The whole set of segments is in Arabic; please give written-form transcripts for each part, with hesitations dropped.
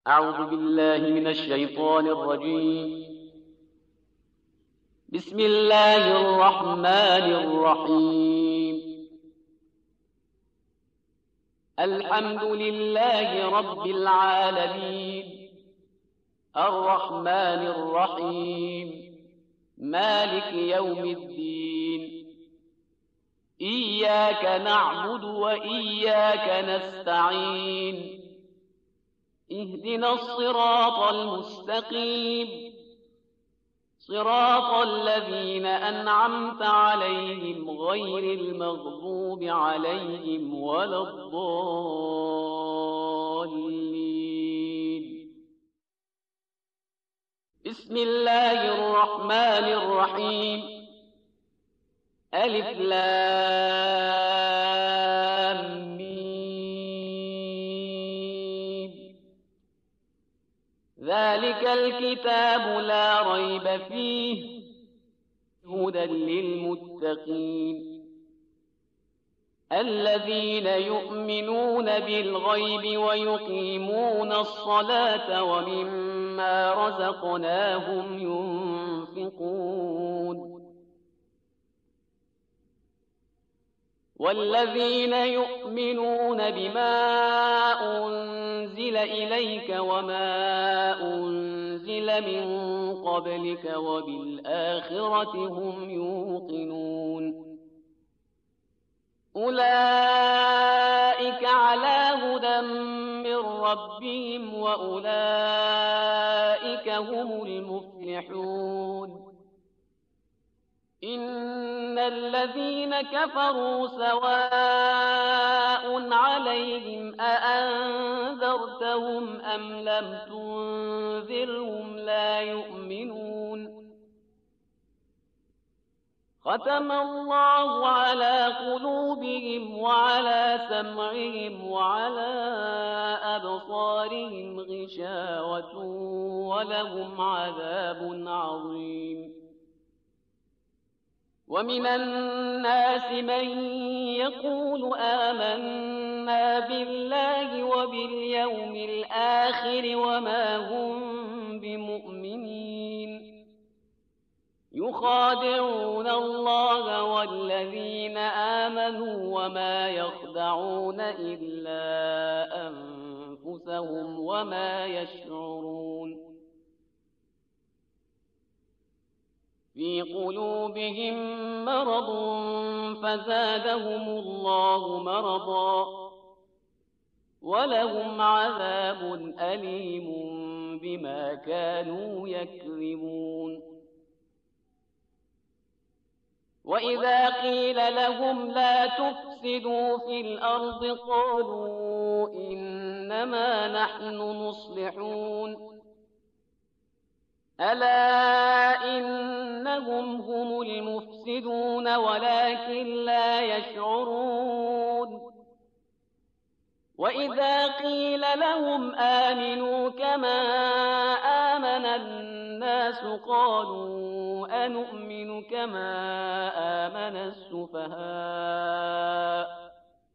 أعوذ بالله من الشيطان الرجيم. بسم الله الرحمن الرحيم. الحمد لله رب العالمين، الرحمن الرحيم، مالك يوم الدين. إياك نعبد وإياك نستعين. اهدنا الصراط المستقيم، صراط الذين أنعمت عليهم غير المغضوب عليهم ولا الضالين. بسم الله الرحمن الرحيم. ألف لام ذلك الكتاب لا ريب فيه هدى للمتقين الذين يؤمنون بالغيب ويقيمون الصلاة ومما رزقناهم ينفقون والذين يؤمنون بما أنزل إليك وما أنزل من قبلك وبالآخرة هم يوقنون أولئك على هدى من ربهم وأولئك هم المفلحون إن الذين كفروا سواء عليهم أأنذرتهم أم لم تنذرهم لا يؤمنون ختم الله على قلوبهم وعلى سمعهم وعلى أبصارهم غشاوة ولهم عذاب عظيم ومن الناس من يقول آمنا بالله وباليوم الآخر وما هم بمؤمنين يخادعون الله والذين آمنوا وما يخدعون إلا أنفسهم وما يشعرون في قلوبهم مرض فزادهم الله مرضا ولهم عذاب أليم بما كانوا يكذبون وإذا قيل لهم لا تفسدوا في الأرض قالوا إنما نحن مصلحون ألا إنهم هم المفسدون ولكن لا يشعرون وإذا قيل لهم آمنوا كما آمن الناس قالوا أنؤمن كما آمن السفهاء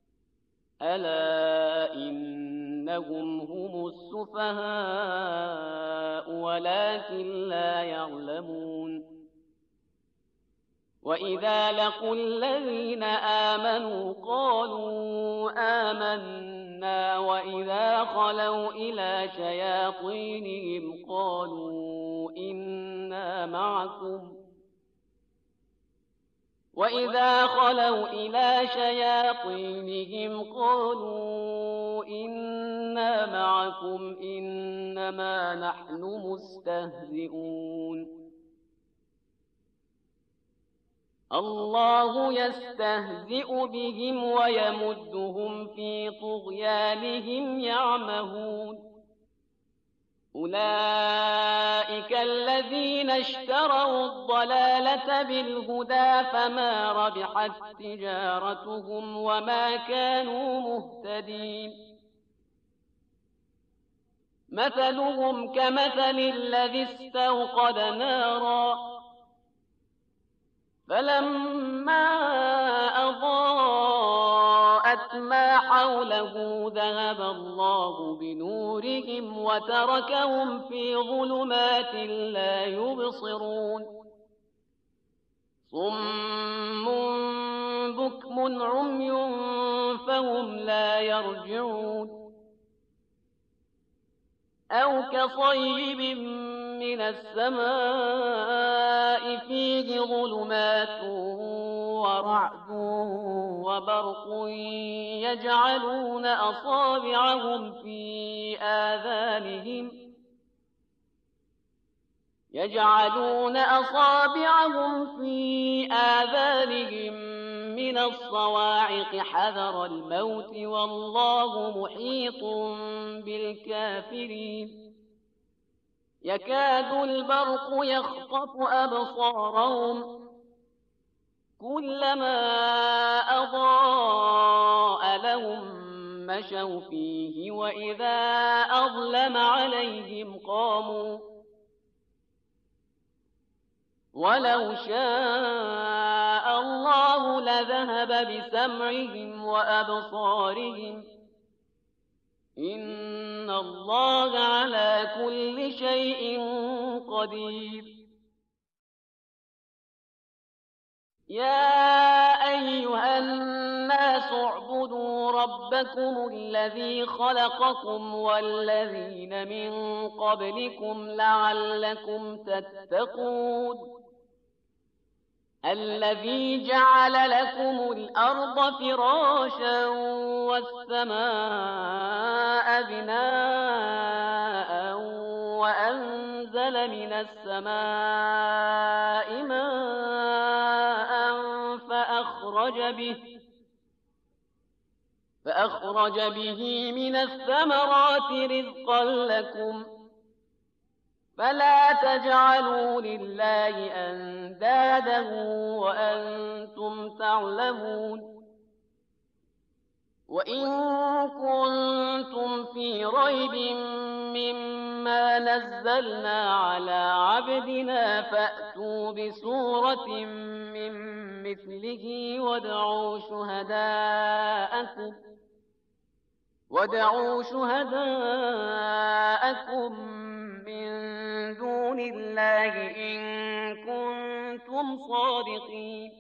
ألا إنهم هم السفهاء ولكن لا يعلمون وإذا لقوا الذين آمنوا قالوا آمنا وإذا خلوا إلى شياطينهم قالوا إنا معكم وإذا خلوا إلى شياطينهم قالوا إنا معكم إنما نحن مستهزئون الله يستهزئ بهم ويمدهم في طغيانهم يعمهون أولئك الذين اشتروا الضلالة بالهدى فما ربحت تجارتهم وما كانوا مهتدين مثلهم كمثل الذي استوقد نارا فلما أضاءت أضاءت ما حوله ذهب الله بنورهم وتركهم في ظلمات لا يبصرون صم بكم عمي فهم لا يرجعون أو كصيب من السماء فيه ظلمات ورعد وبرق يجعلون أصابعهم في آذانهم من الصواعق حذر الموت والله محيط بالكافرين يكاد البرق يخطف أبصارهم كلما أضاء لهم مشوا فيه وإذا أظلم عليهم قاموا ولو شاء الله لذهب بسمعهم وأبصارهم إن الله على كل شيء قدير يا أيها الناس اعبدوا ربكم الذي خلقكم والذين من قبلكم لعلكم تتقون الذي جعل لكم الأرض فراشا والسماء بناء وأنزل من السماء ماء فأخرج به من الثمرات رزقا لكم فلا تجعلوا لله أندادا وأنتم تعلمون وإن كنتم في ريب مما نزلنا على عبدنا فأتوا بسورة من مثله وادعوا شهداءكم من دون الله إن كنتم صادقين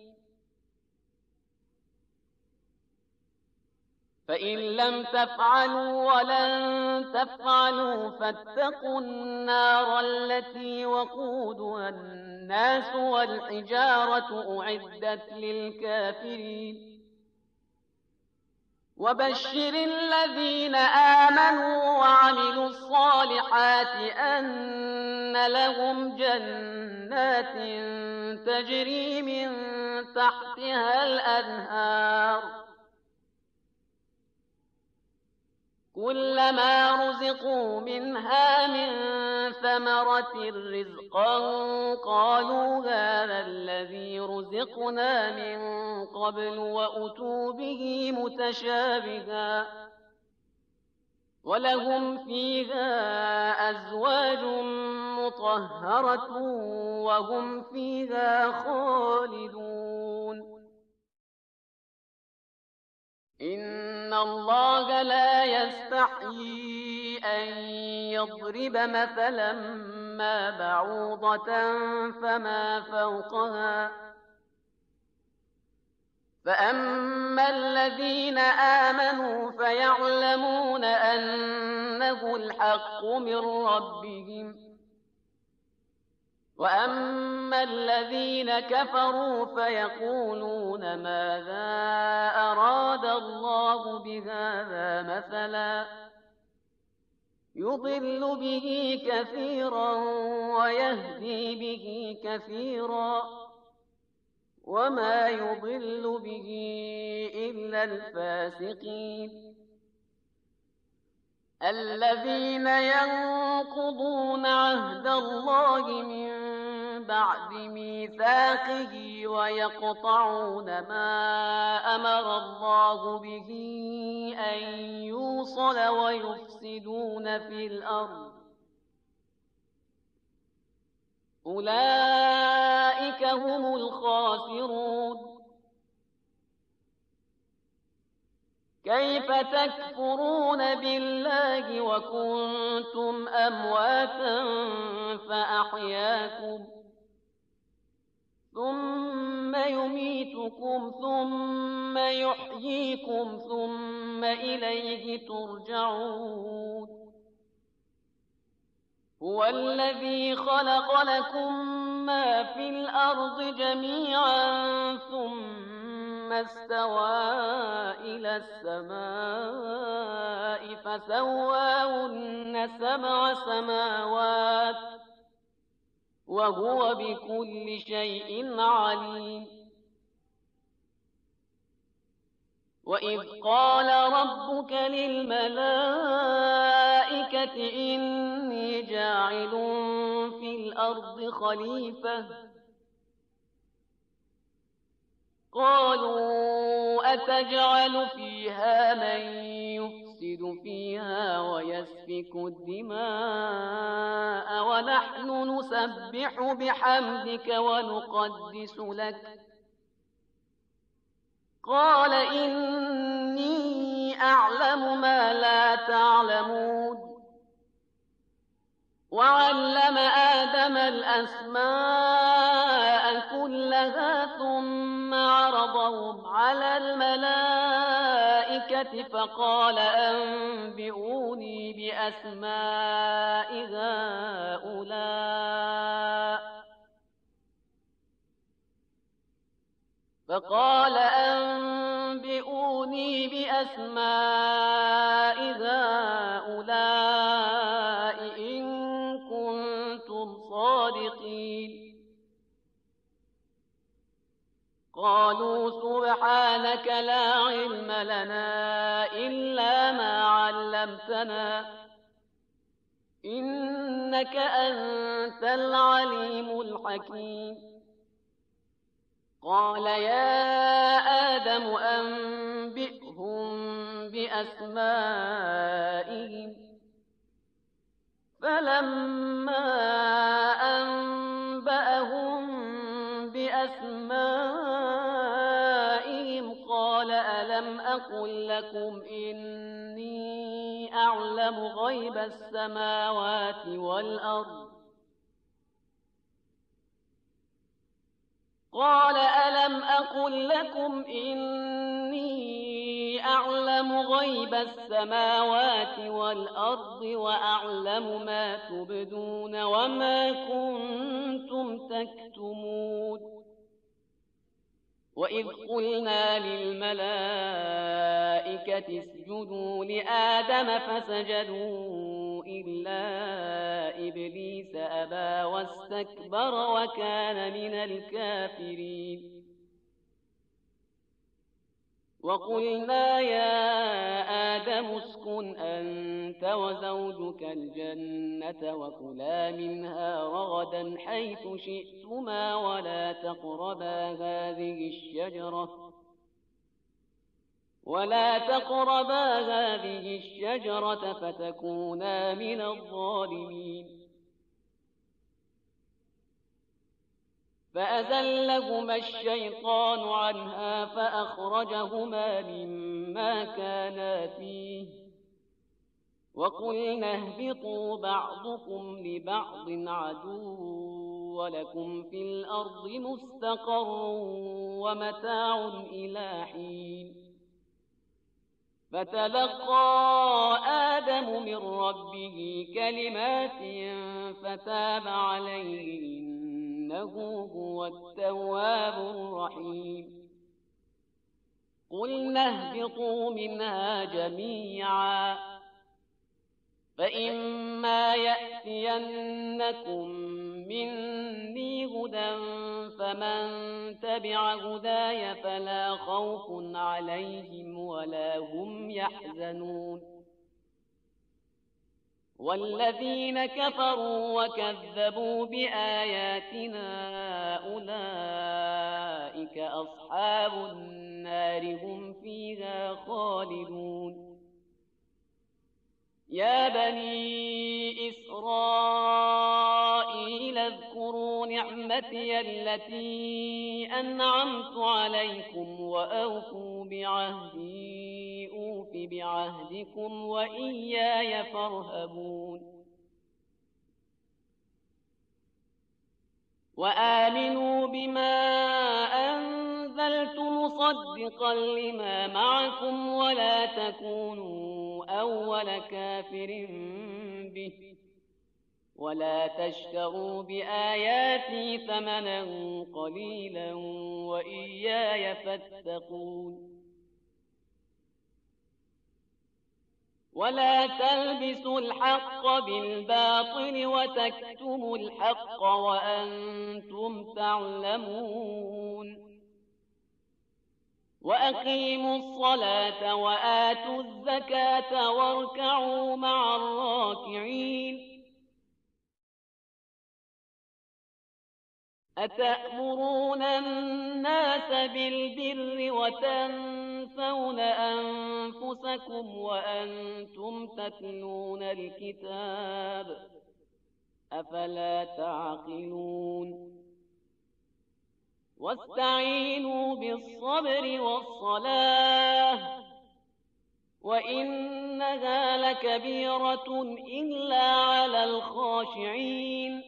فإن لم تفعلوا ولن تفعلوا فاتقوا النار التي وقودها الناس والحجارة أعدت للكافرين وبشر الذين آمنوا وعملوا الصالحات أن لهم جنات تجري من تحتها الأنهار كلما رزقوا منها من ثمرة رزقا قالوا هذا الذي رزقنا من قبل وأتوا به متشابها ولهم فيها أزواج مطهرة وهم فيها خالدون إن الله لا يستحيي أن يضرب مثلا ما بعوضة فما فوقها فأما الذين آمنوا فيعلمون أنه الحق من ربهم وأما الذين كفروا فيقولون ماذا أراد الله بهذا مثلا يضل به كثيرا ويهدي به كثيرا وما يضل به إلا الفاسقين الذين ينقضون عهد الله من بعد ميثاقه ويقطعون ما أمر الله به أن يوصل ويفسدون في الأرض أولئك هم الخاسرون كيف تكفرون بالله وكنتم أمواتا فأحياكم ثم يميتكم ثم يحييكم ثم إليه ترجعون هو الذي خلق لكم ما في الأرض جميعا ثم استوى إلى السماء فسواهن 7 سماوات وهو بكل شيء عليم وإذ قال ربك للملائكة إني جاعل في الأرض خليفة قالوا أتجعل فيها من يفسد فيها ويسفك الدماء ونحن نسبح بحمدك ونقدس لك قال إني أعلم ما لا تعلمون وعلم آدم الأسماء كلها ثم عرضهم على الملائكة فقال أنبئوني بأسماء هؤلاء إن كنتم صادقين قالوا سبحانك لا علم لنا إلا ما علمتنا إنك أنت العليم الحكيم قال يا آدم أنبئهم بأسمائهم فلما أنبأهم بأسمائهم قال ألم أقل لكم إني أعلم غيب السماوات والأرض قال ألم أقل لكم إني أعلم غيب السماوات والأرض وأعلم ما تبدون وما كنتم تكتمون وإذ قلنا للملائكة اسجدوا لآدم فسجدوا إلا إبليس أبى واستكبر وكان من الكافرين وقلنا يا آدم اسكن أنت وزوجك الجنة وكلا منها رغدا حيث شئتما ولا تقربا هذه الشجرة فتكونا من الظالمين فأزلهما الشيطان عنها فأخرجهما مما كانا فيه وقلنا اهبطوا بعضكم لبعض عدو ولكم في الأرض مستقر ومتاع إلى حين فتلقى آدم من ربه كلمات فتاب عليه إنه هو التواب الرحيم قلنا اهبطوا منها جميعا فإما يأتينكم مني هدى فمن تبع هداي فلا خوف عليهم ولا هم يحزنون والذين كفروا وكذبوا بآياتنا أولئك أصحاب النار هم فيها خالدون يا بني إسرائيل اذكروا نعمتي التي أنعمت عليكم وأوفوا بعهدي أوف أوف بعهدكم وإياي فارهبون وآمنوا بما أنزلت مصدقا لما معكم ولا تكونوا أول كافر به ولا تشتروا بآياتي ثمنا قليلا وإياي فاتقون ولا تلبسوا الحق بالباطل وتكتموا الحق وأنتم تعلمون وأقيموا الصلاة وآتوا الزكاة واركعوا مع الراكعين أتأمرون الناس بالبر وتنسون أنفسكم وأنتم تتلون الكتاب أفلا تعقلون واستعينوا بالصبر والصلاة وإنها لكبيرة إلا على الخاشعين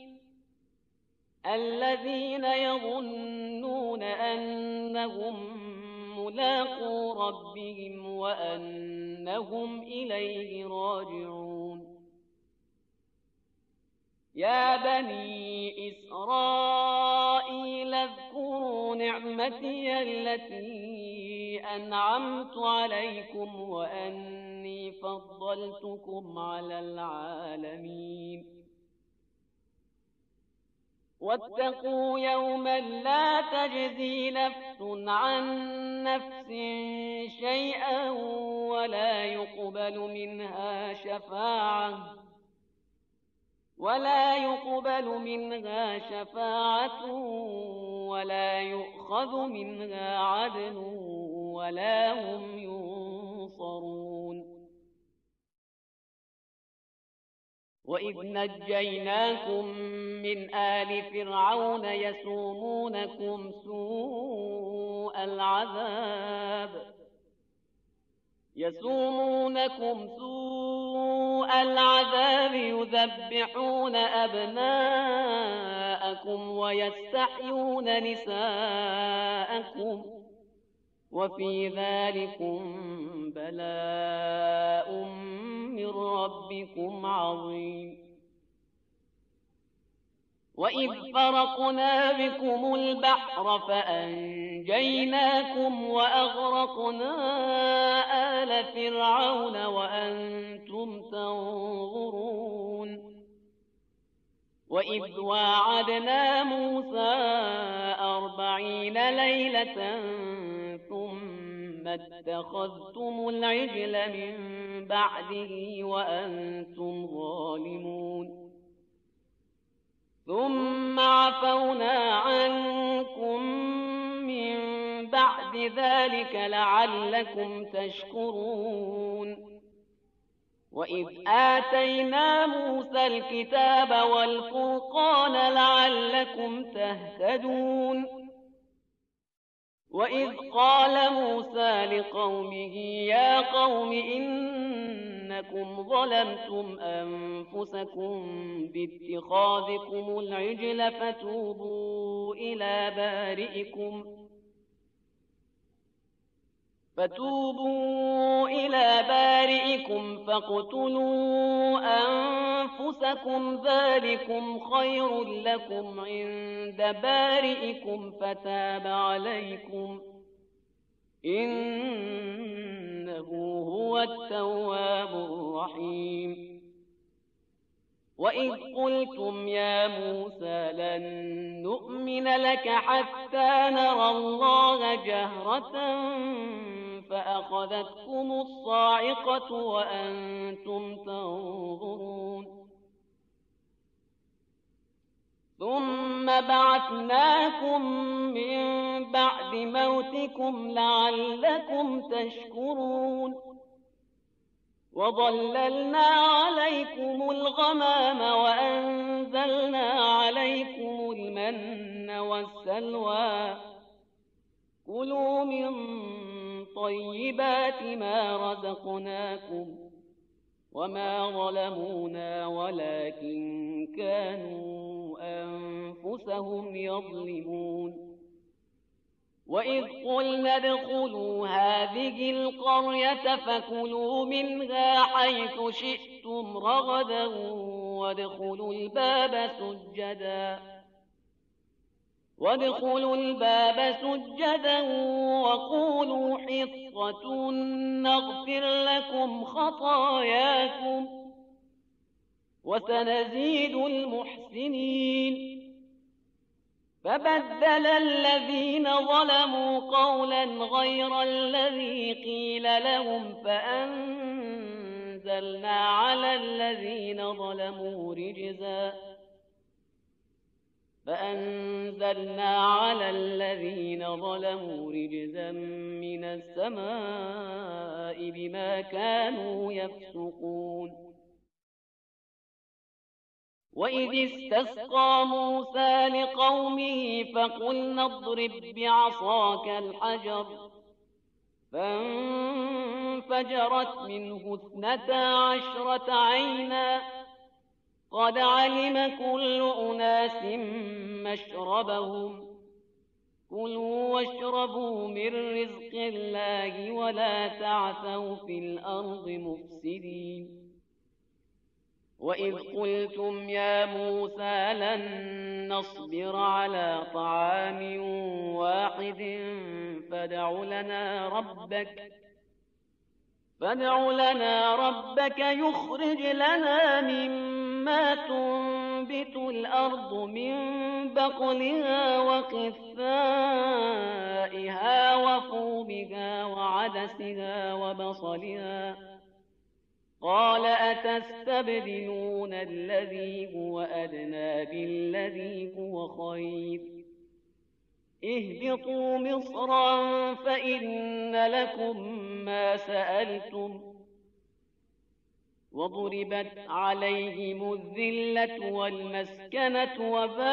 الذين يظنون أنهم ملاقو ربهم وأنهم إليه راجعون يا بني إسرائيل اذكروا نعمتي التي أنعمت عليكم وأني فضلتكم على العالمين واتقوا يوما لا تجزي نفس عن نفس شيئا ولا يقبل منها شفاعة ولا يؤخذ منها عدل ولا هم ينصرون وإذ نجيناكم من آل فرعون يسومونكم سوء العذاب يذبحون أبناءكم ويستحيون نساءكم وفي ذلكم بلاء من ربكم عظيم وإذ فرقنا بكم البحر فأنجيناكم وأغرقنا آل فرعون وأنتم تنظرون وإذ واعدنا موسى 40 ليلة ثم اتخذتم العجل من بعده وأنتم ظالمون ثم عفونا عنكم من بعد ذلك لعلكم تشكرون وإذ آتينا موسى الكتاب والفرقان لعلكم تهتدون وإذ قال موسى لقومه يا قوم إنكم ظلمتم أنفسكم باتخاذكم العجل فتوبوا إلى بارئكم فاقتلوا أنفسكم ذلكم خير لكم عند بارئكم فتاب عليكم إنه هو التواب الرحيم وإذ قلتم يا موسى لن نؤمن لك حتى نرى الله جهرة فأخذتكم الصاعقة وأنتم تنظرون ثم بعثناكم من بعد موتكم لعلكم تشكرون وظللنا عليكم الغمام وأنزلنا عليكم المن والسلوى كلوا من طيبات ما رزقناكم وما ظلمونا ولكن كانوا أنفسهم يظلمون وإذ قلنا ادخلوا هذه القرية فكلوا منها حيث شئتم رغدا وادخلوا الباب سجدا وقولوا حطة نغفر لكم خطاياكم وسنزيد المحسنين فبدل الذين ظلموا قولا غير الذي قيل لهم فأنزلنا على الذين ظلموا رجزا من السماء بما كانوا يفسقون وإذ استسقى موسى لقومه فقلنا اضرب بعصاك الحجر فانفجرت منه 12 عينا قد علم كل أناس مشربهم كلوا واشربوا من رزق الله ولا تعثوا في الأرض مفسدين وإذ قلتم يا موسى لن نصبر على طعام واحد فادع لنا ربك يخرج لنا مما تنبت الأرض من بقلها وقثائها وفومها وعدسها وبصلها قال أتستبدلون الذي هو أدنى بالذي هو خير اهبطوا مصرا فإن لكم ما سألتم وضربت عليهم الذلة والمسكنة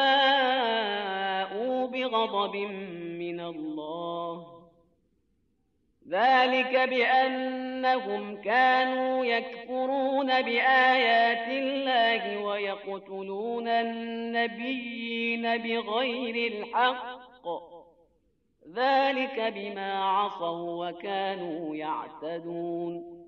وباءوا بغضب من الله ذلك بأنهم كانوا يكفرون بآيات الله ويقتلون النبيين بغير الحق ذلك بما عصوا وكانوا يعتدون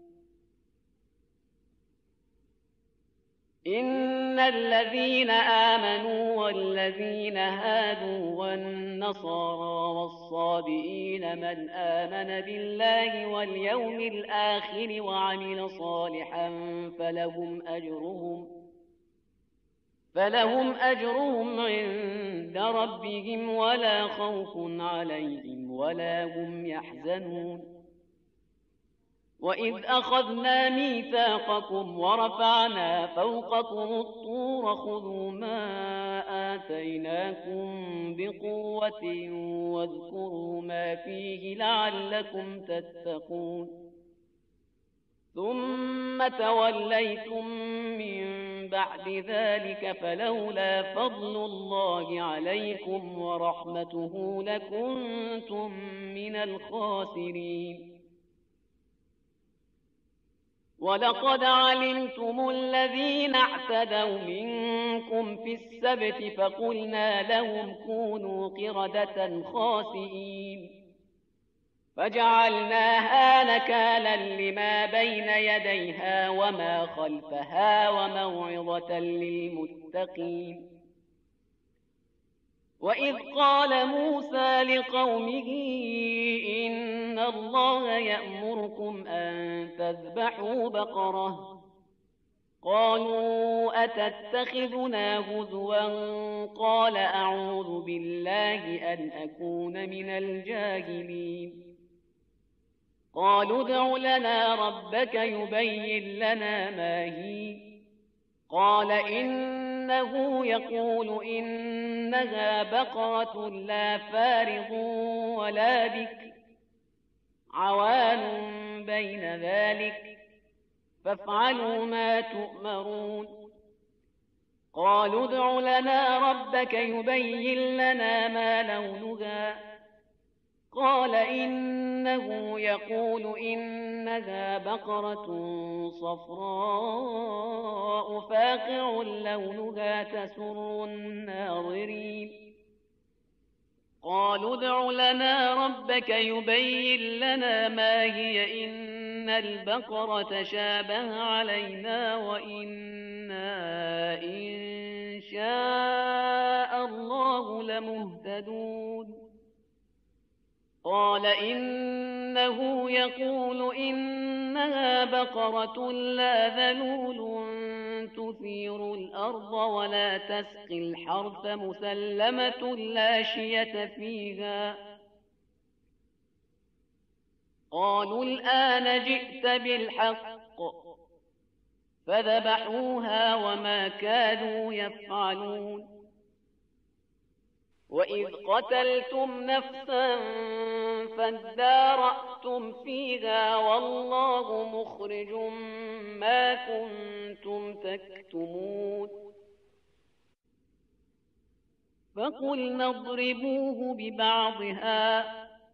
إن الذين آمنوا والذين هادوا والنصارى والصابئين من آمن بالله واليوم الآخر وعمل صالحا فلهم أجرهم عند ربهم ولا خوف عليهم ولا هم يحزنون وإذ أخذنا ميثاقكم ورفعنا فوقكم الطور خذوا ما آتيناكم بقوة واذكروا ما فيه لعلكم تتقون ثم توليتم من بعد ذلك فلولا فضل الله عليكم ورحمته لكنتم من الخاسرين ولقد علمتم الذين اعتدوا منكم في السبت فقلنا لهم كونوا قردة خاسئين فجعلناها نكالا لما بين يديها وما خلفها وموعظة للمتقين وإذ قال موسى لقومه إن الله يأمركم أن تذبحوا بقرة قالوا أتتخذنا هزوا قال أعوذ بالله أن أكون من الجاهلين قالوا ادع لنا ربك يبين لنا ما هي قال إنه يقول إنها بقرة لا فارض ولا بكر عوان بين ذلك فافعلوا ما تؤمرون قالوا ادع لنا ربك يبين لنا ما لونها قال إنه يقول إنها بقرة صفراء فاقع لونها تسر الناظرين قالوا ادع لنا ربك يبين لنا ما هي إن البقرة تشابه علينا وإنا إن شاء الله لمهتدون قال إنه يقول إنها بقرة لا ذلول تثير الأرض ولا تسقي الحرث مسلمة لا شية فيها قالوا الآن جئت بالحق فذبحوها وما كانوا يفعلون وإذ قتلتم نفسا فادارأتم فيها والله مخرج ما كنتم تكتمون فقلنا اضربوه ببعضها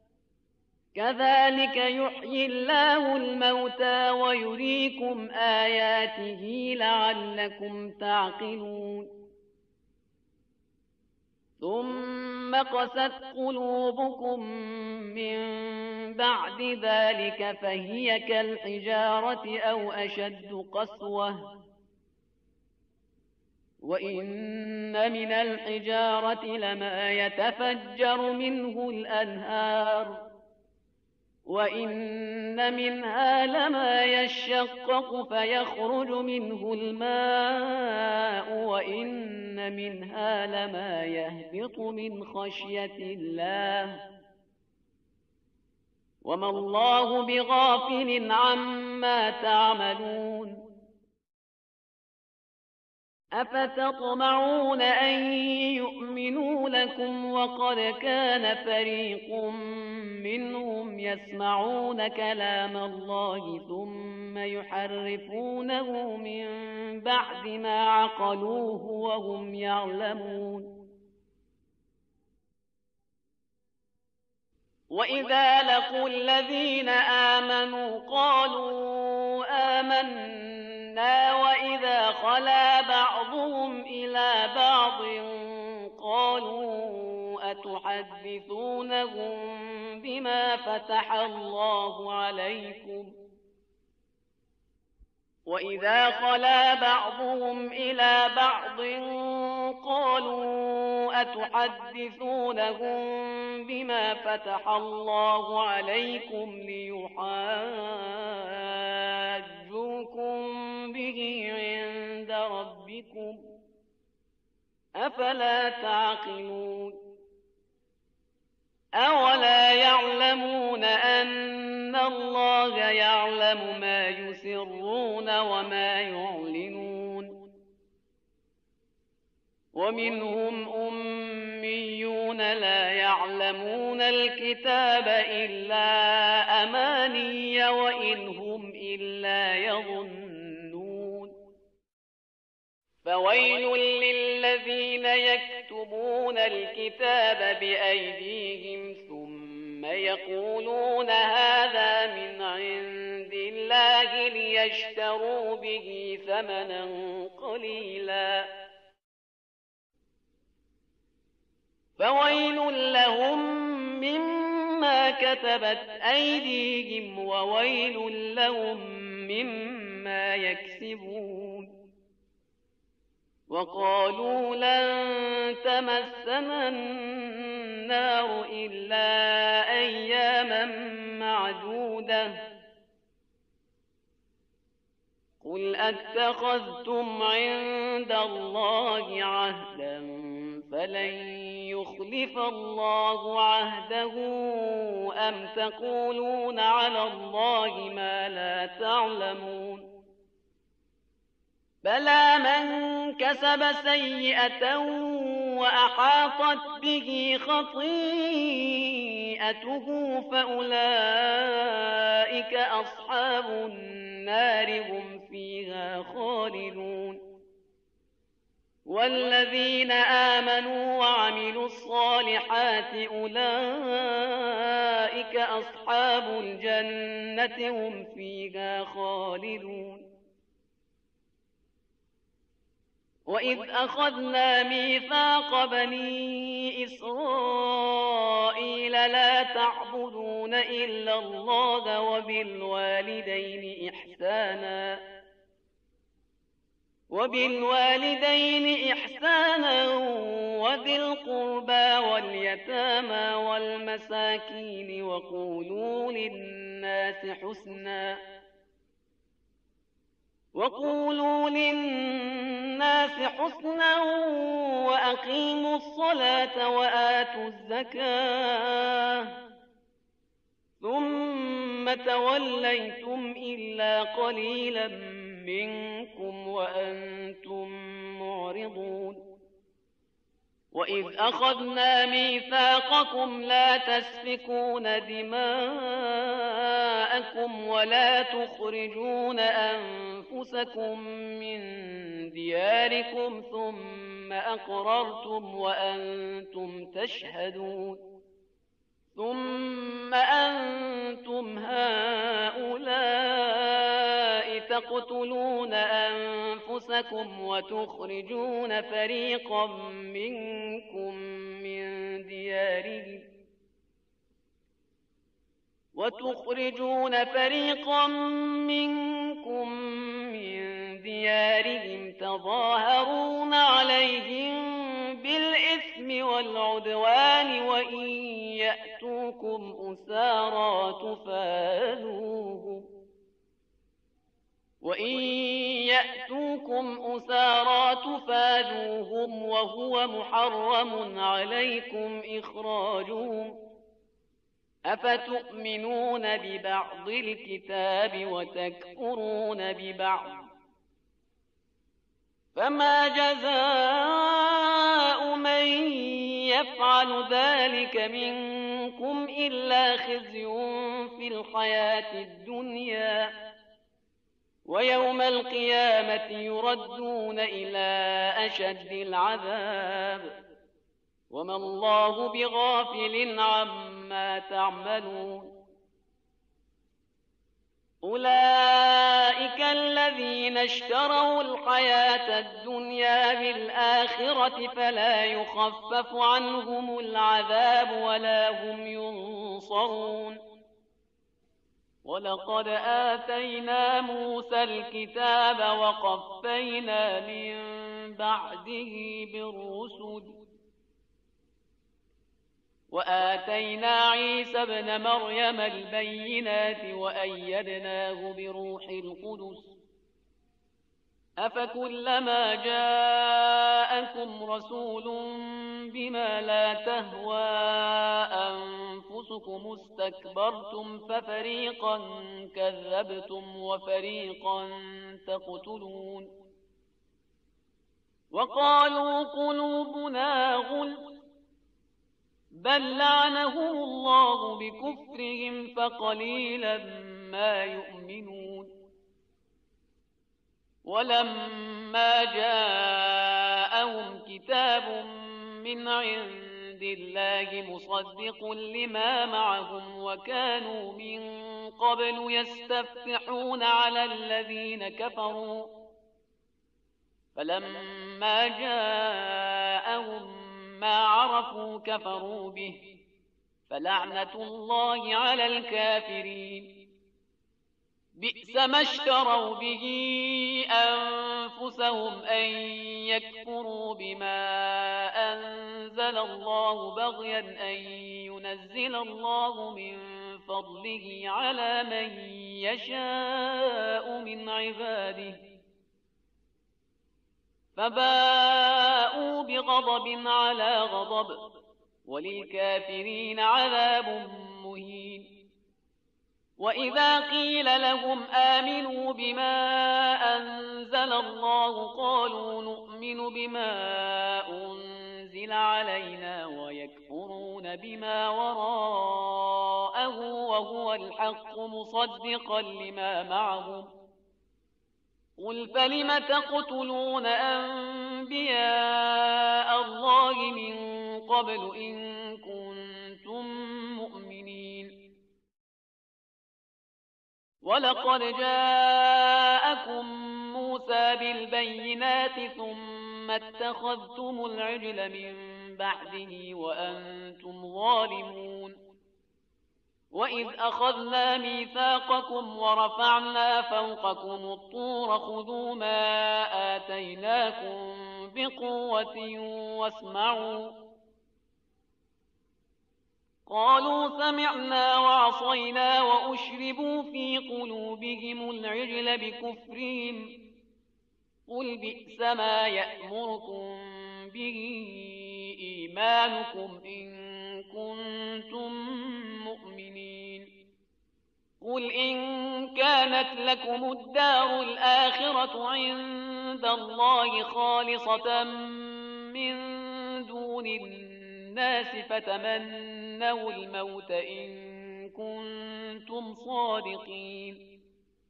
كذلك يحيي الله الموتى ويريكم آياته لعلكم تعقلون ثم قست قلوبكم من بعد ذلك فهي كالحجارة أو أشد قسوة وإن من الحجارة لما يتفجر منه الأنهار وإن منها لما يشقق فيخرج منه الماء وإن منها لما يهبط من خشية الله وما الله بغافل عما تعملون أفتطمعون أن يؤمنوا لكم وقد كان فريق منهم يسمعون كلام الله ثم يحرفونه من بعد ما عقلوه وهم يعلمون وإذا لقوا الذين آمنوا قالوا آمنا وإذا خلا بعضهم إلى بعض قالوا أتحدثونهم بما فتح الله عليكم وإذا خلا بعضهم إلى بعض قالوا أتحدثونهم بما فتح الله عليكم ليحاجوكم به عند ربكم أفلا تعقلون أولا يعلمون أن الله يعلم ما يسرون وما يعلنون ومنهم أميون لا يعلمون الكتاب إلا أماني وإن هم إلا يظنون فويل للذين يكتبون الكتاب بأيديهم ثم يقولون هذا من عند الله ليشتروا به ثمنا قليلا فويل لهم مما كتبت أيديهم وويل لهم مما يكسبون وقالوا لن تمسنا النار إلا أياما معدودة قل أتخذتم عند الله عهدا فلن يخلف الله عهده أم تقولون على الله ما لا تعلمون بلى من كسب سيئة وأحاطت به خطيئته فأولئك أصحاب النار هم فيها خالدون والذين آمنوا وعملوا الصالحات أولئك أصحاب الجنة هم فيها خالدون. وإذ أخذنا ميثاق بني إسرائيل لا تعبدون إلا الله وبالوالدين إحسانا وذي القربى واليتامى والمساكين وقولوا للناس حسنا وأقيموا الصلاة وآتوا الزكاة ثم توليتم إلا قليلا منكم وأنتم معرضون. وإذ أخذنا ميثاقكم لا تسفكون دماءكم ولا تخرجون أنفسكم من دياركم ثم أقررتم وأنتم تشهدون. ثم أنتم هؤلاء تقتلون أنفسكم وتخرجون فريقا منكم من ديارهم تظاهرون عليهم بالإثم والعدوان وإن يأتوكم أسارى تفادوهم وهو محرم عليكم إخراجهم أفتؤمنون ببعض الكتاب وتكفرون ببعض فما جزاء من يفعل ذلك منكم إلا خزي في الحياة الدنيا ويوم القيامة يردون إلى أشد العذاب وما الله بغافل عما تعملون. أولئك الذين اشتروا الحياة الدنيا بالآخرة فلا يخفف عنهم العذاب ولا هم ينصرون. ولقد آتينا موسى الكتاب وقفينا من بعده بالرسل وآتينا عيسى ابن مريم البينات وأيدناه بروح القدس أفكلما جاءكم رسول بما لا تهوى أنفسكم استكبرتم ففريقا كذبتم وفريقا تقتلون. وقالوا قلوبنا غلف بل لعنهم الله بكفرهم فقليلا ما يؤمنون. ولما جاءهم كتاب من عند الله مصدق لما معهم وكانوا من قبل يستفتحون على الذين كفروا فلما جاءهم ما عرفوا كفروا به فلعنة الله على الكافرين. بئس ما اشتروا به أنفسهم أن يكفروا بما أنزل الله بغيا أن ينزل الله من فضله على من يشاء من عباده فباءوا بغضب على غضب وللكافرين عذاب مهين. وإذا قيل لهم آمنوا بما أنزل الله قالوا نؤمن بما أنزل علينا ويكفرون بما وراءه وهو الحق مصدقا لما معهم قل فلم تقتلون أنبياء الله من قبل إن كنتم مؤمنين. ولقد جاءكم موسى بالبينات ثم اتخذتم العجل من بعده وأنتم ظالمون. وإذ أخذنا ميثاقكم ورفعنا فوقكم الطور خذوا ما آتيناكم بقوة واسمعوا. قالوا سمعنا وعصينا وأشربوا في قلوبهم العجل بكفرهم. قل بئس ما يأمركم به إيمانكم إن كنتم مؤمنين. قل إن كانت لكم الدار الآخرة عند الله خالصة من دون الناس فتمنوا الموت إن كنتم صادقين.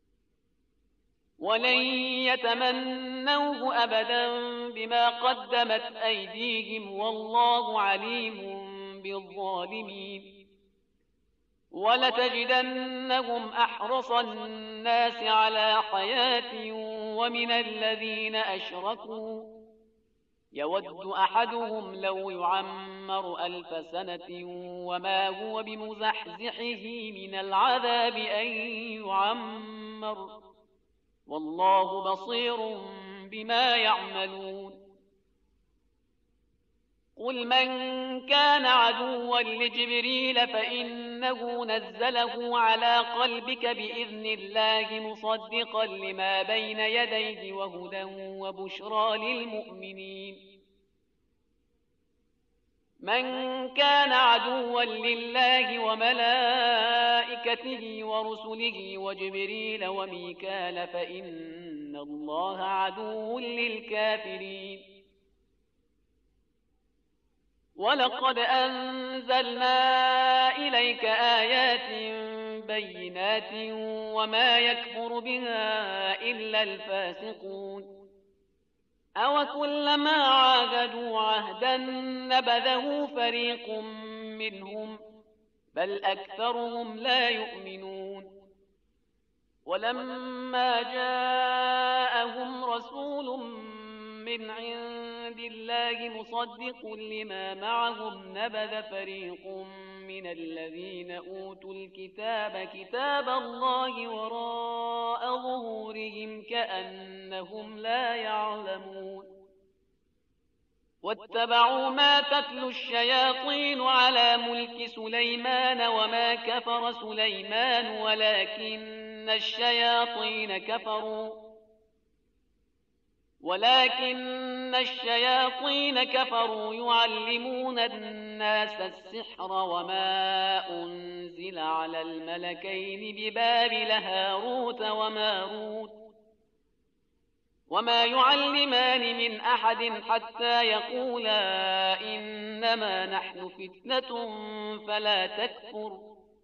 ولن يتمنوه أبدا بما قدمت أيديهم والله عليم بالظالمين. ولتجدنهم أحرص الناس على حياة ومن الذين أشركوا يود أحدهم لو يعمر 1000 سنة وما هو بمزحزحه من العذاب أن يعمر والله بصير بما يعملون. قل من كان عدوا لجبريل فإنه نزله على قلبك بإذن الله مصدقا لما بين يديه وهدى وبشرى للمؤمنين. من كان عدوا لله وملائكته ورسله وجبريل وميكال فإن الله عدو للكافرين. ولقد أنزلنا إليك آيات بينات وما يكفر بها إلا الفاسقون. أوكلما عاهدوا عهدا نبذه فريق منهم بل أكثرهم لا يؤمنون. ولما جاءهم رسول من عند الله مصدق لما معهم نبذ فريق من الذين أوتوا الكتاب كتاب الله وراء ظهورهم كأنهم لا يعلمون. واتبعوا ما تتلو الشياطين على ملك سليمان وما كفر سليمان ولكن الشياطين كفروا يعلمون الناس السحر وما أنزل على الملكين ببابل هاروت وماروت وما يعلمان من أحد حتى يقولا إنما نحن فتنة فلا تكفر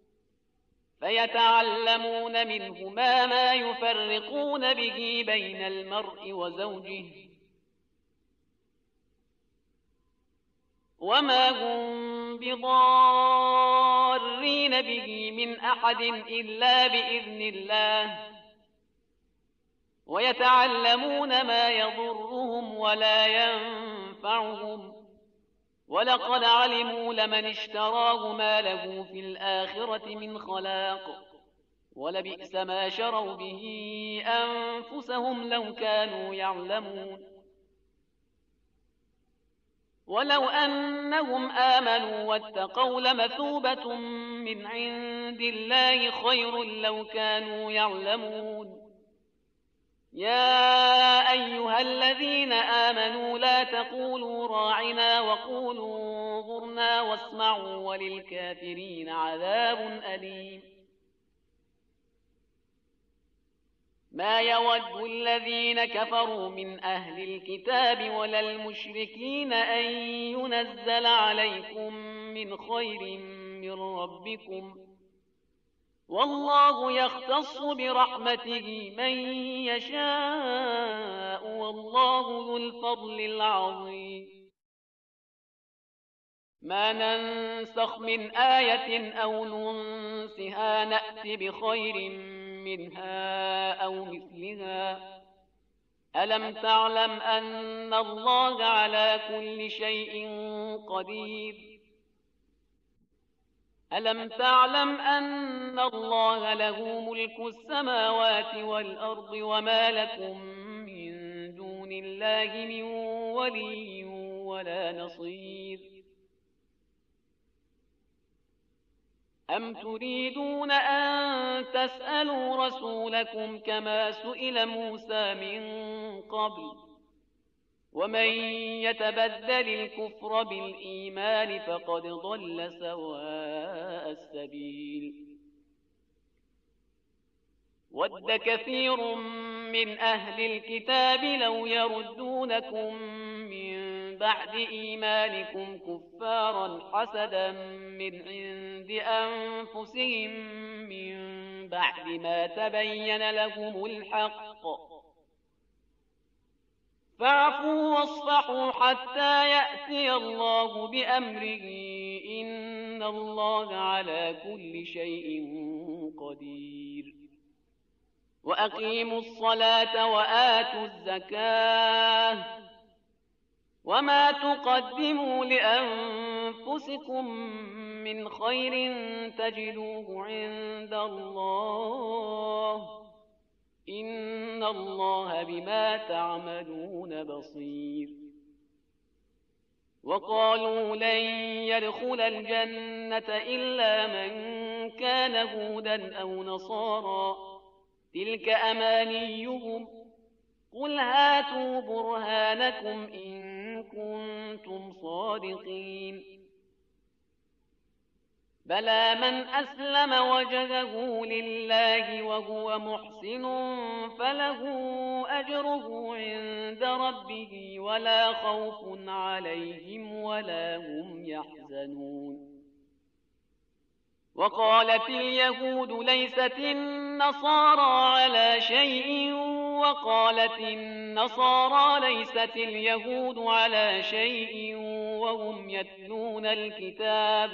فيتعلمون منهما ما يفرقون به بين المرء وزوجه وما هم بضارين به من أحد إلا بإذن الله ويتعلمون ما يضرهم ولا ينفعهم ولقد علموا لمن اشتراه ما له في الآخرة من خلاق ولبئس ما شروا به أنفسهم لو كانوا يعلمون. ولو أنهم آمنوا واتقوا لمثوبة من عند الله خير لو كانوا يعلمون. يا أيها الذين آمنوا لا تقولوا راعنا وقولوا انظرنا واسمعوا وللكافرين عذاب أليم. ما يود الذين كفروا من أهل الكتاب ولا المشركين أن ينزل عليكم من خير من ربكم والله يختص برحمته من يشاء والله ذو الفضل العظيم. ما ننسخ من آية أو ننسها نأت بخير منها أو مثلها. ألم تعلم أن الله على كل شيء قدير. ألم تعلم أن الله له ملك السماوات والأرض وما لكم من دون الله من ولي ولا نصير. أم تريدون أن تسألوا رسولكم كما سئل موسى من قبل ومن يتبدل الكفر بالإيمان فقد ضل سواء السبيل. ود كثير من أهل الكتاب لو يردونكم من بعد إيمانكم كفارا حسدا من عند أنفسهم من بعد ما تبين لهم الحق فاعفوا واصفحوا حتى يأتي الله بأمره إن الله على كل شيء قدير. وأقيموا الصلاة وآتوا الزكاة وما تقدموا لأنفسكم من خير تجدوه عند الله إن الله بما تعملون بصير. وقالوا لن يدخل الجنة إلا من كان هودا أو نصارى تلك أمانيهم قل هاتوا برهانكم إن كنتم صادقين. بلى من أسلم وجهه لله وهو محسن فله أجره عند ربه ولا خوف عليهم ولا هم يحزنون. وقالت اليهود ليست النصارى على شيء وقالت النصارى ليست اليهود على شيء وهم يتلون الكتاب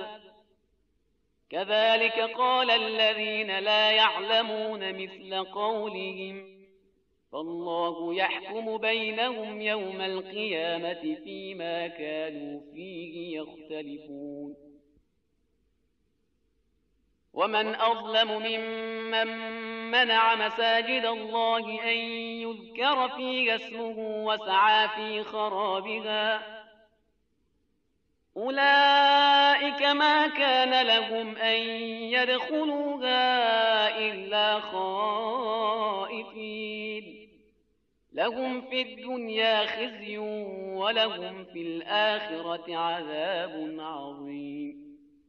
كذلك قال الذين لا يعلمون مثل قولهم فالله يحكم بينهم يوم القيامة فيما كانوا فيه يختلفون. ومن أظلم ممن منع مساجد الله أن يذكر فيها اسمه وسعى في خرابها أولئك ما كان لهم أن يدخلوها إلا خائفين لهم في الدنيا خزي ولهم في الآخرة عذاب عظيم.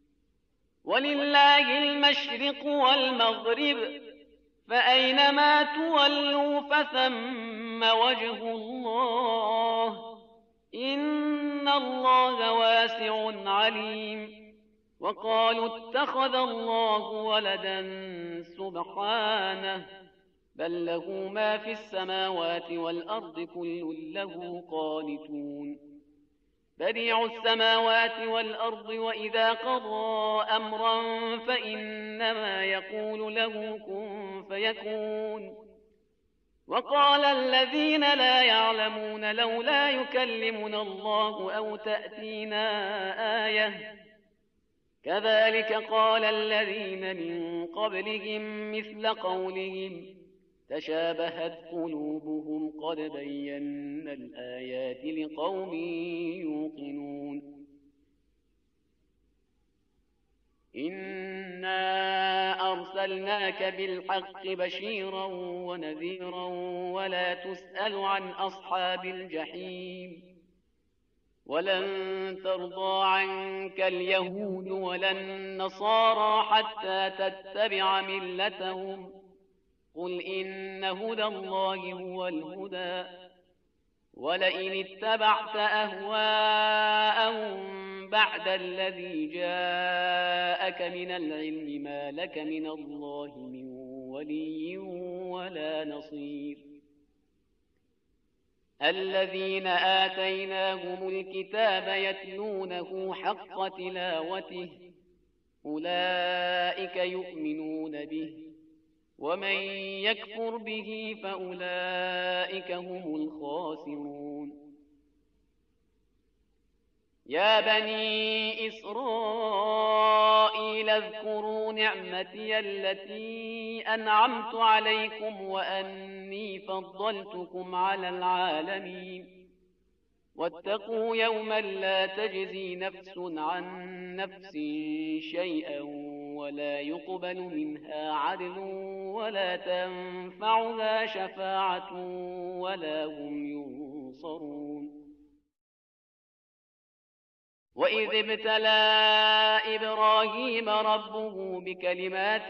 ولله المشرق والمغرب فأينما تولوا فثم وجه الله إن الله واسع عليم. وقالوا اتخذ الله ولدا سبحانه بل له ما في السماوات والأرض كل له قانتون. بديع السماوات والأرض وإذا قضى أمرا فإنما يقول له كن فيكون. وقال الذين لا يعلمون لولا يكلمنا الله أو تأتينا آية كذلك قال الذين من قبلهم مثل قولهم تشابهت قلوبهم قد بينا الآيات لقوم يوقنون. إنا أرسلناك بالحق بشيرا ونذيرا ولا تسأل عن أصحاب الجحيم. ولن ترضى عنك اليهود ولا النصارى حتى تتبع ملتهم قل إن هدى الله هو الهدى ولئن اتبعت أهواءهم بعد الذي جاءك من العلم ما لك من الله من ولي ولا نصير الذين آتيناهم الكتاب يتلونه حق تلاوته أولئك يؤمنون به ومن يكفر به فأولئك هم الخاسرون يا بني إسرائيل اذكروا نعمتي التي أنعمت عليكم وأني فضلتكم على العالمين واتقوا يوما لا تجزي نفس عن نفس شيئا ولا يقبل منها عدل ولا تنفعها شفاعة ولا هم ينصرون وإذ ابتلى إبراهيم ربه بكلمات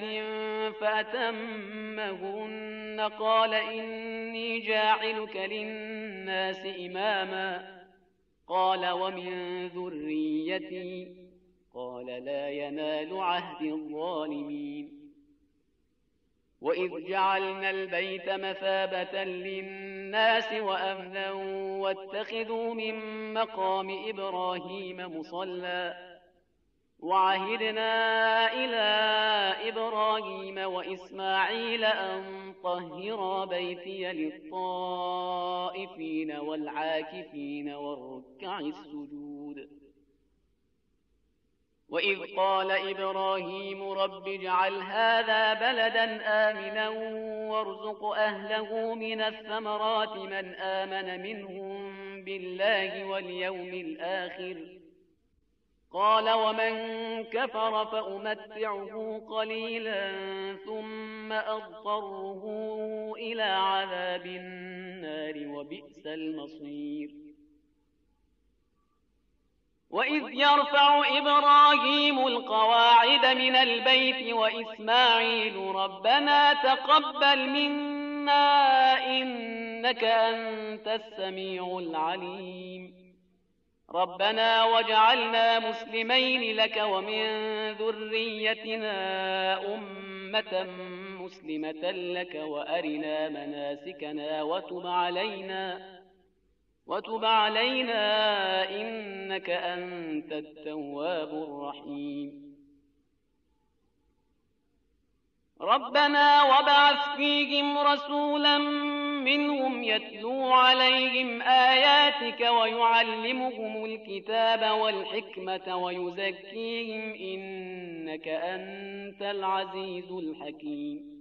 فأتمهن قال إني جاعلك للناس إماما قال ومن ذريتي قال لا ينال عهد الظالمين وإذ جعلنا البيت مثابة للناس وأمنا واتخذوا من مقام إبراهيم مصلى وعهدنا إلى إبراهيم وإسماعيل أن طهرا بيتي للطائفين والعاكفين والركع السجود وإذ قال إبراهيم رب اجعل هذا بلدا آمنا وارزق أهله من الثمرات من آمن منهم بالله واليوم الآخر قال ومن كفر فأمتعه قليلا ثم أضطره إلى عذاب النار وبئس المصير وإذ يرفع إبراهيم القواعد من البيت وإسماعيل ربنا تقبل منا إنك أنت السميع العليم ربنا واجعلنا مسلمين لك ومن ذريتنا أمة مسلمة لك وأرنا مناسكنا وتب علينا إنك أنت التواب الرحيم ربنا وابعث فيهم رسولا منهم يتلو عليهم آياتك ويعلمهم الكتاب والحكمة ويزكيهم إنك أنت العزيز الحكيم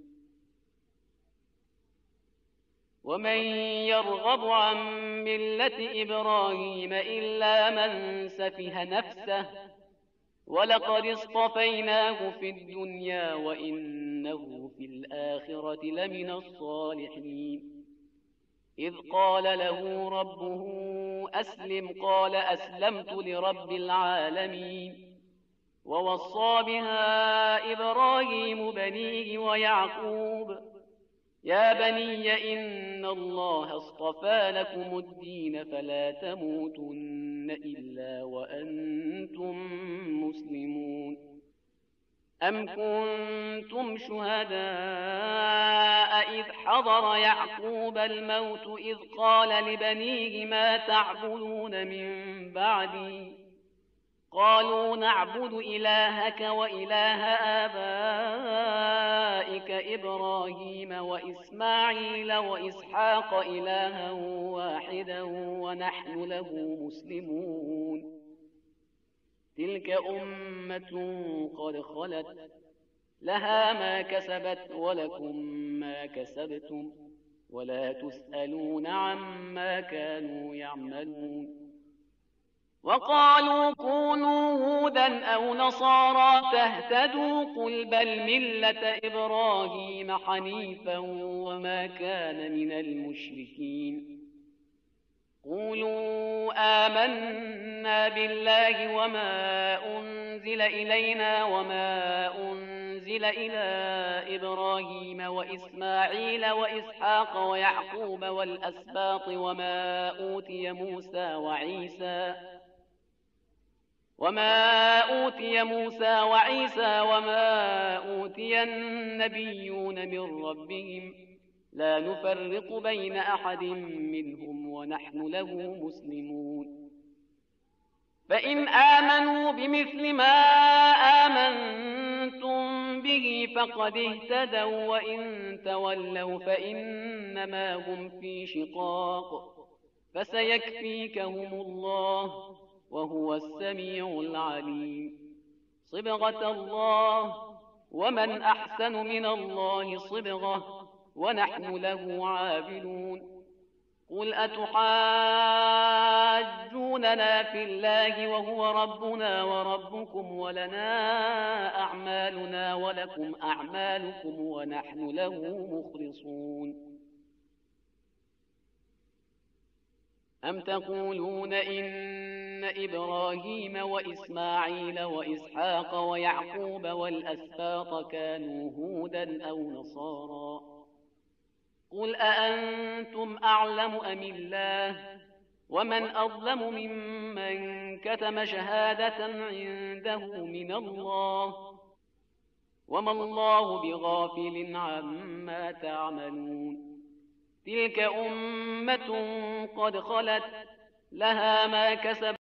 ومن يرغب عن ملة إبراهيم إلا من سفه نفسه ولقد اصطفيناه في الدنيا وإنه في الآخرة لمن الصالحين إذ قال له ربه أسلم قال أسلمت لرب العالمين ووصى بها إبراهيم بنيه ويعقوب يا بني إن الله اصطفى لكم الدين فلا تموتن إلا وأنتم مسلمون أم كنتم شهداء إذ حضر يعقوب الموت إذ قال لبنيه ما تعبدون من بعدي قالوا نعبد إلهك وإله آبائك إبراهيم وإسماعيل وإسحاق إلها واحدا ونحن له مسلمون تلك أمة قد خلت لها ما كسبت ولكم ما كسبتم ولا تسألون عما كانوا يعملون وقالوا كونوا هودا أو نصارى تهتدوا قل بل ملة إبراهيم حنيفا وما كان من المشركين قولوا آمنا بالله وما أنزل إلينا وما أنزل إلى إبراهيم وإسماعيل وإسحاق ويعقوب والأسباط وما أوتي موسى وما أوتي موسى وعيسى وما أوتي النبيون من ربهم لا نفرق بين أحد منهم ونحن له مسلمون فإن آمنوا بمثل ما آمنتم به فقد اهتدوا وإن تولوا فإنما هم في شقاق فسيكفيكهم الله وهو السميع العليم صبغة الله ومن أحسن من الله صبغة ونحن له عابدون قل أتحاجوننا في الله وهو ربنا وربكم ولنا أعمالنا ولكم أعمالكم ونحن له مخلصون أم تقولون إن إبراهيم وإسماعيل وإسحاق ويعقوب والأسباط كانوا هودا أو نصارى قل أأنتم أعلم أم الله ومن أظلم ممن كتم شهادة عنده من الله وما الله بغافل عما تعملون تلك أمة قد خلت لها ما كسبت